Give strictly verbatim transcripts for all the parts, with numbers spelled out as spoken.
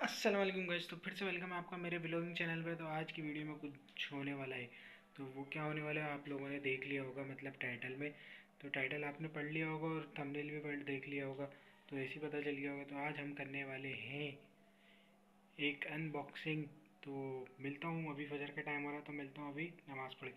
अस्सलाम वालेकुम गाइस। तो फिर से वेलकम है आपका मेरे ब्लॉगिंग चैनल पे। तो आज की वीडियो में कुछ होने वाला है, तो वो क्या होने वाला है आप लोगों ने देख लिया होगा, मतलब टाइटल में। तो टाइटल आपने पढ़ लिया होगा और थंबनेल भी पढ़ देख लिया होगा, तो ऐसे ही पता चल गया होगा। तो आज हम करने वाले हैं एक अनबॉक्सिंग। तो मिलता हूँ, अभी फजर का टाइम हो रहा है, तो मिलता हूँ अभी नमाज़ पढ़ के।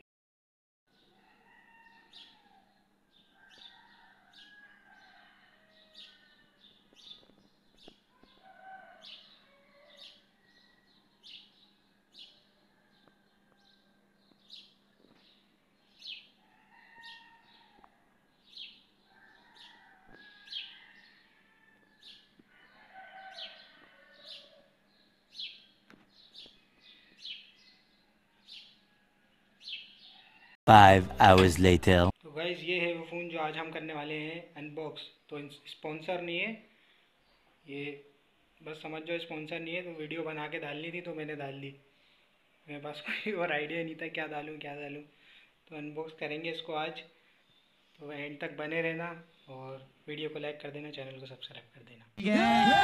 Five hours later. तो गाइस ये है वो फ़ोन जो आज हम करने वाले हैं अनबॉक्स। तो स्पॉन्सर नहीं है ये, बस समझ जाओ स्पॉन्सर नहीं है। तो वीडियो बना के डालनी थी तो मैंने डाल दी। मेरे पास कोई और आइडिया नहीं था क्या डालूँ क्या डालूँ। तो अनबॉक्स करेंगे इसको आज। तो एंड तक बने रहना और वीडियो को लाइक कर देना, चैनल को सब्सक्राइब कर देना।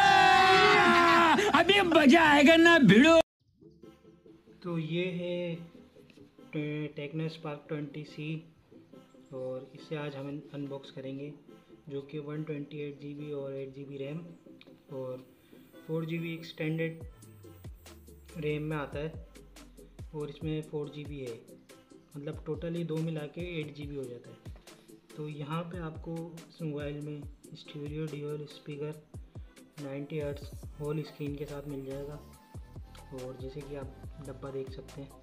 अभी मजा आएगा ना भिड़ो। तो ये है टेक्नो स्पार्क ट्वेंटी सी और इसे आज हम अनबॉक्स करेंगे, जो कि one twenty eight G B और एट जी बी रैम और four G B extended RAM में आता है। और इसमें फोर जी बी है, मतलब टोटल ये दो मिला के एट जी बी हो जाता है। तो यहाँ पे आपको इस मोबाइल में stereo dual speaker ninety hertz hole screen के साथ मिल जाएगा। और जैसे कि आप डब्बा देख सकते हैं,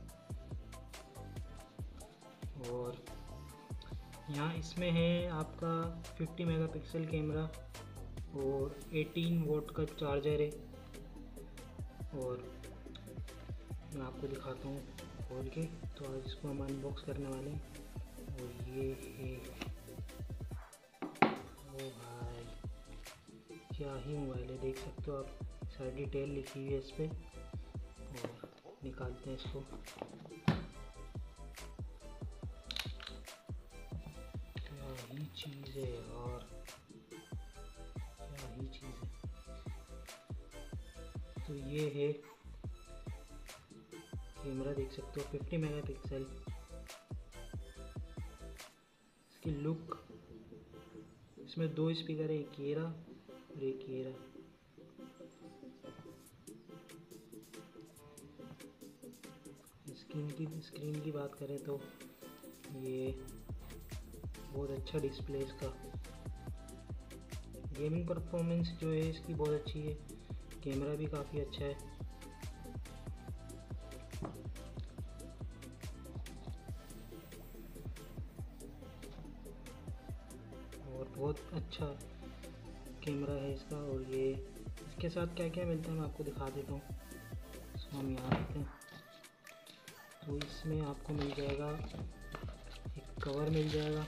और यहाँ इसमें है आपका फिफ्टी मेगापिक्सल कैमरा और एटीन वोल्ट का चार्जर है। और मैं आपको दिखाता हूँ खोल के। तो आज इसको हम अनबॉक्स करने वाले हैं। और ये है, ओ भाई क्या ही मोबाइल है, देख सकते हो आप, सारी डिटेल लिखी हुई है इस पर। और निकालते हैं इसको। क्या ही चीज़ है यार, क्या ही चीज़ है। तो ये है कैमरा, देख सकते हो फिफ्टी मेगापिक्सल। इसकी लुक, इसमें दो स्पीकर है, एक ये रहा और एक ये रहा। स्क्रीन की स्क्रीन की बात करें तो ये बहुत अच्छा डिस्प्ले इसका। गेमिंग परफॉर्मेंस जो है इसकी बहुत अच्छी है, कैमरा भी काफ़ी अच्छा है। और बहुत अच्छा कैमरा है इसका। और ये इसके साथ क्या क्या मिलता है मैं आपको दिखा देता हूँ। इसको हम यहाँ रखते हैं। तो इसमें आपको मिल जाएगा एक कवर, मिल जाएगा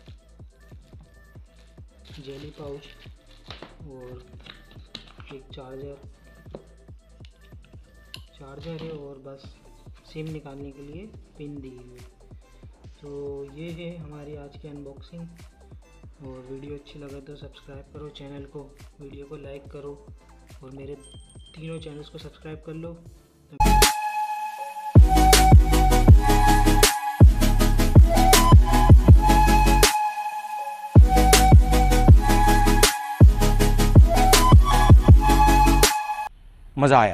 जेली पाउच और एक चार्जर चार्जर है और बस सिम निकालने के लिए पिन दी हुई है। तो ये है हमारी आज की अनबॉक्सिंग। और वीडियो अच्छी लगे तो सब्सक्राइब करो चैनल को, वीडियो को लाइक करो और मेरे तीनों चैनल्स को सब्सक्राइब कर लो। मजा आया।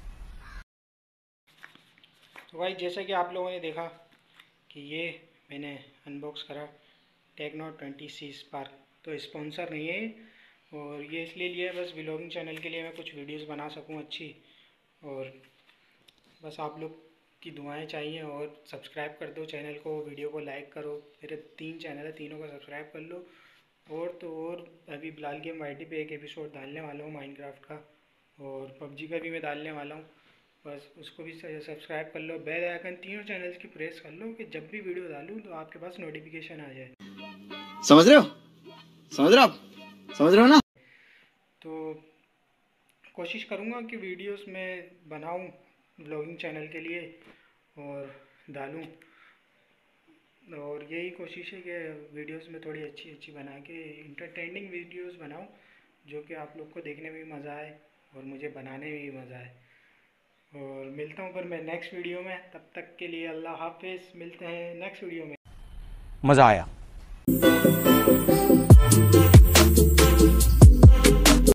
तो भाई जैसा कि आप लोगों ने देखा कि ये मैंने अनबॉक्स करा टेक्नो ट्वेंटी सी स्पार्क। तो स्पॉन्सर नहीं है, और ये इसलिए लिया बस व्लॉगिंग चैनल के लिए, मैं कुछ वीडियोस बना सकूं अच्छी। और बस आप लोग की दुआएं चाहिए और सब्सक्राइब कर दो चैनल को, वीडियो को लाइक करो। मेरे तीन चैनल है, तीनों को सब्सक्राइब कर लो। और तो और अभी बिलाल गेम वाईटी पे एक एपिसोड डालने वाला हूँ माइनक्राफ्ट का, और पबजी का भी मैं डालने वाला हूँ। बस उसको भी सब्सक्राइब कर लो, बेल आइकन तीनों चैनल्स की प्रेस कर लो कि जब भी वीडियो डालूँ तो आपके पास नोटिफिकेशन आ जाए। समझ रहे हो समझ रहे हो आप समझ रहे हो ना। तो कोशिश करूँगा कि वीडियोस में बनाऊँ ब्लॉगिंग चैनल के लिए और डालूँ। और यही कोशिश है कि वीडियोस में थोड़ी अच्छी अच्छी बना के इंटरटेनिंग वीडियोस बनाऊँ, जो कि आप लोग को देखने में भी मज़ा आए और मुझे बनाने में भी मज़ा है। और मिलता हूँ फिर मैं नेक्स्ट वीडियो में, तब तक के लिए अल्लाह हाफिज़। मिलते हैं नेक्स्ट वीडियो में। मजा आया।